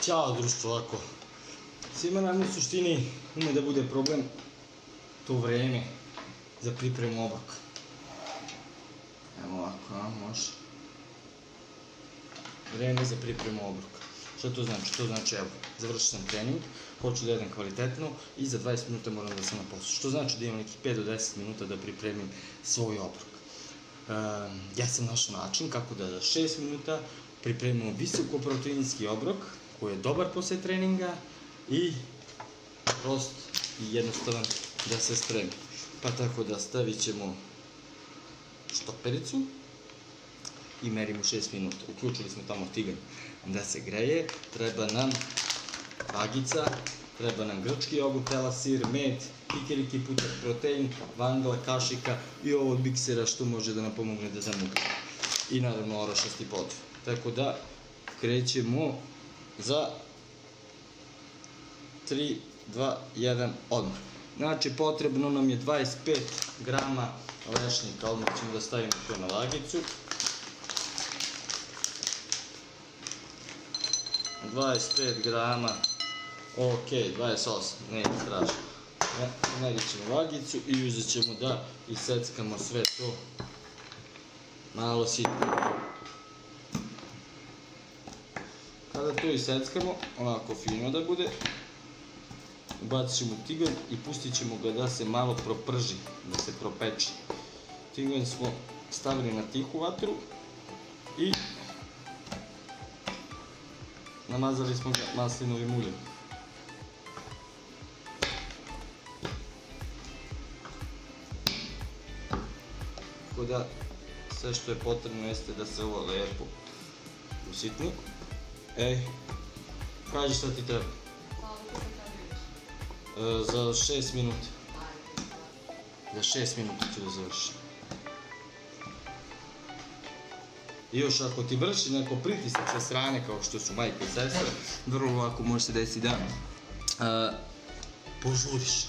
Ćao društvo, ovako. Svima nam u suštini ume da bude problem to vreme za pripremu obroka. Evo ovako, može. Vreme za pripremu obroka. Šta to znači? To znači, evo, završio sam trening, hoću da jedem kvalitetno i za 20 minuta moram da sam na poslu. Što znači da imam nekih 5 do 10 minuta da pripremim svoj obrok. Ja sam našao način kako da za 6 minuta pripremimo visokoproteinski obrok koji je dobar posle treninga i prost i jednostavan da se spremi. Pa tako da stavit ćemo štopericu i merimo 6 minuta. Uključili smo tamo tiganj da se greje, treba nam vagica, treba nam grčki jogurt, tela, sir, med, kikiriki, putak, protein, vangla, kašika i ovo od miksera što može da nam pomogne da zamuti. I naravno orašasti podv. Tako da krećemo za 3, 2, 1, odmah. Znači potrebno nam je 25 grama lešnika, odmah ćemo da stavimo to na vagicu. 25 grama, ok, 28, ne strašno. Merit ćemo vagicu i uzet ćemo da iseckamo sve to malo sitno. Kada to iseckamo, ovako fino da bude, ubacit ćemo tiganj i pustit ćemo ga da se malo proprži, da se propeči. Tiganj smo stavili na tihu vatru i namazali smo ga maslinovim uljem. Tako da sve što je potrebno jeste da se ovo lepo usitni. Ej, kaži šta ti treba. Za 6 minuta. Za 6 minuta ću da završim. I još ako ti vrši neko pritisak sa strane kao što su majke i sestre, vrlo lako može se desiti da požuriš.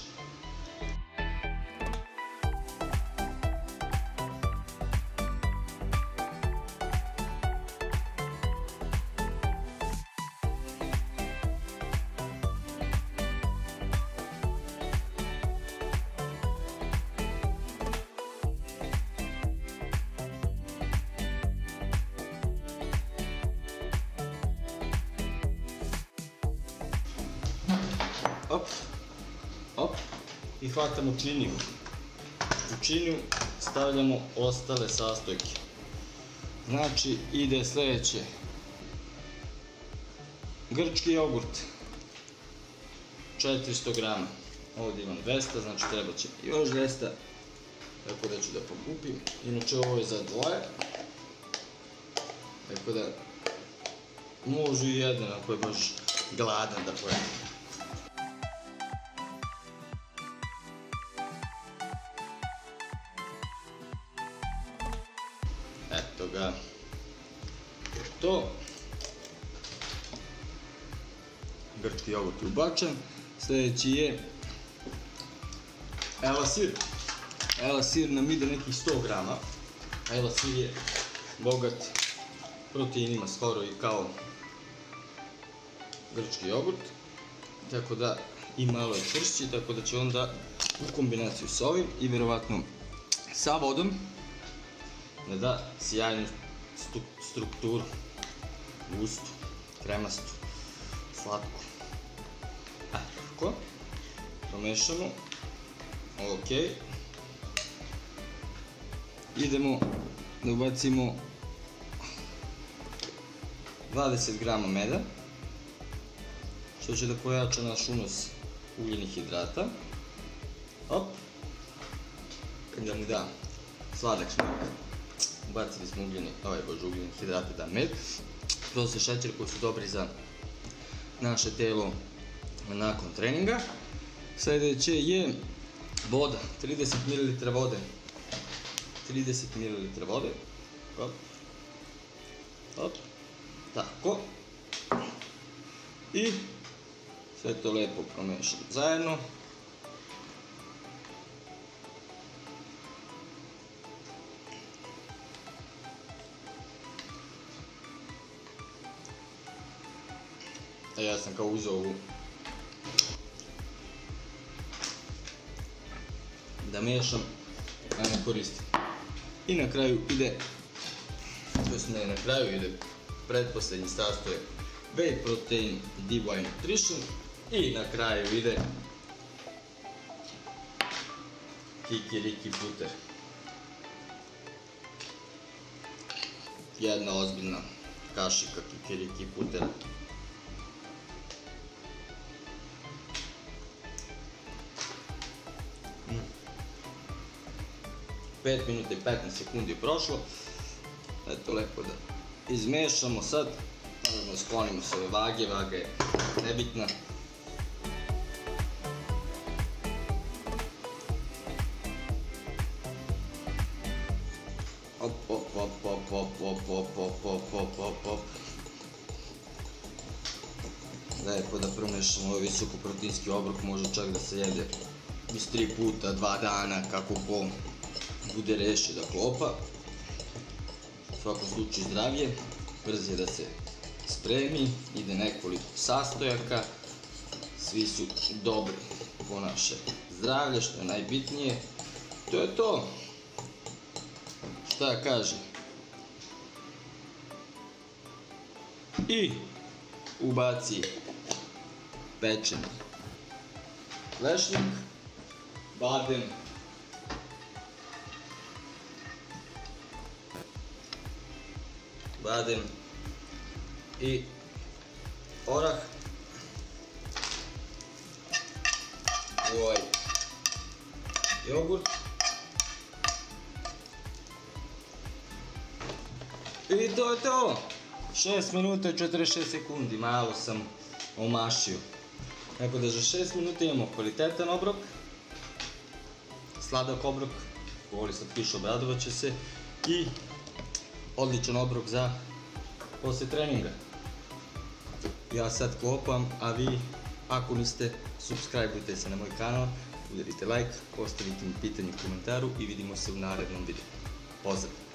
Op, op, i hvatamo činiju. U činiju stavljamo ostale sastojke. Znači, ide sledeće. Grčki jogurt, 400 grama. Ovdje imam 200, znači treba će još 200. Tako da ću da pokupim. Inače, ovo je za dvoje. Tako da, može i jedan ako je baš gladan da pojede. Eto ga, to, grčki jogurt je ubačen, sljedeći je elasir. Elasir nam ide nekih 100 grama, elasir je bogat proteinima skoro i kao grčki jogurt, tako da i malo je čvršći, tako da će onda u kombinaciju sa ovim i vjerovatno sa vodom da da sjajnu strukturu, gustu, kremastu, slatku. Tako, promešamo, ok. Idemo da ubacimo 20 grama meda, što će da pojača naš unos ugljenih hidrata. Op, da mu da sladak šmak. Ubacili smo ugljeni hidrate, da med, proste šećer koji su dobri za naše telo nakon treninga. Sljedeće je voda, 30 ml vode. 30 ml vode. Hop. Hop. Tako. I sve to lepo promešamo zajedno. A ja sam kao uzeo ovu da miješam, a ne koristim. I na kraju ide, na kraju ide pretposlednji sastojak Whey Protein DY Nutrition i na kraju ide Kikiriki puter. Jedna ozbiljna kašika Kikiriki putera. Pet minuta i 15 sekundi je prošlo. Eto, lepo da izmešamo sad. Možemo sklonimo se ove vage, vaga je nebitna. Op, op, op, op, op, op, op, op, op, op, op, op. Lepo da promešamo ovaj visokoproteinski obrok, može čak da se jede iz 3 puta, 2 dana, kako ko bude rešio da klopa. U svakom slučaju zdravlje, brzo je da se spremi, ide nekoliko sastojaka, svi su dobri po naše zdravlje, što je najbitnije. To je to. Šta kaže? I ubaci pečeni lešnik, badem, i orah u ovaj jogurt i to je to. 6 minuta i 46 sekundi, malo sam omašio. Tako da za 6 minuta imamo kvalitetan obrok, sladak obrok, ko voli slatkiš obradovat će se, i odličan obrok za posle treninga. Ja sad klopam, a vi, ako niste, subscribeujte se na moj kanal, udarite like, ostavite mi pitanje u komentaru i vidimo se u narednom videu. Pozdrav!